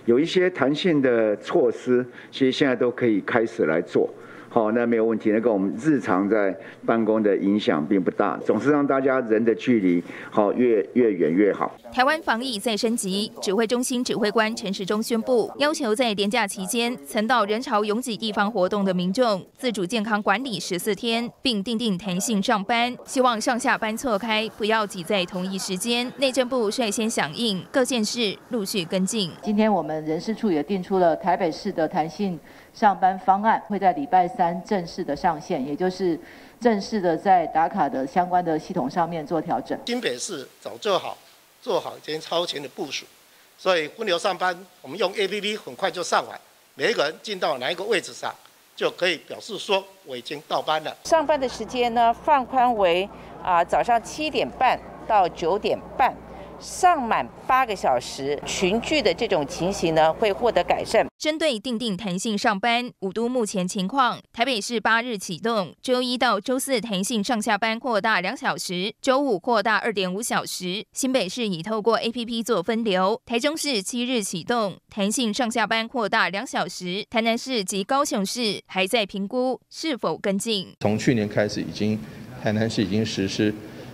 有一些弹性的措施，其实现在都可以开始来做。好，那没有问题，那跟我们日常在办公的影响并不大，总是让大家人的距离好越远越好。 台湾防疫再升级，指挥中心指挥官陈时中宣布，要求在连假期间曾到人潮拥挤地方活动的民众自主健康管理14天，并订定弹性上班，希望上下班错开，不要挤在同一时间。内政部率先响应，各县市陆续跟进。 今天我们人事处也定出了台北市的弹性上班方案，会在礼拜3正式的上线，也就是正式的在打卡的相关的系统上面做调整。 新北市早做好今天超前的部署，所以分流上班，我们用 APP 很快就上完，每一个人进到哪一个位置上，就可以表示说我已经到班了。 上班的时间呢，放宽为早上7点半到9点半。上满8个小时，群聚的这种情形呢，会获得改善。 针对订定弹性上班，5都目前情况，台北市8日启动，周1到周4弹性上下班扩大2小时，周5扩大2.5小时。新北市已透过 APP 做分流，台中市7日启动，弹性上下班扩大2小时，台南市及高雄市还在评估是否跟进。 从去年开始，台南市已经实施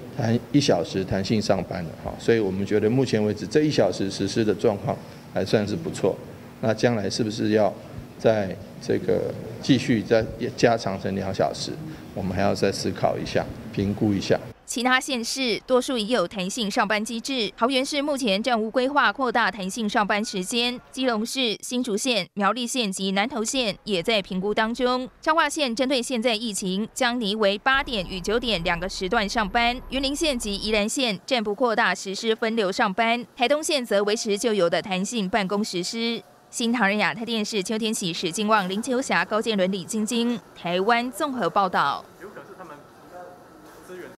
1小时弹性上班了，所以我们觉得目前为止这1小时实施的状况还算是不错。那将来是不是要在这个继续再加长成2小时？我们还要再思考一下，评估一下。 其他县市多数已有弹性上班机制，桃园市目前暂无规划扩大弹性上班时间，基隆市、新竹县、苗栗县及南投县也在评估当中。彰化县针对现在疫情，将拟为8点与9点2个时段上班。云林县及宜兰县暂不扩大实施分流上班，台东县则维持旧有的弹性办公实施。新唐人亚太电视邱天喜、史金旺、林秋霞、高建伦、李晶晶，台湾综合报道。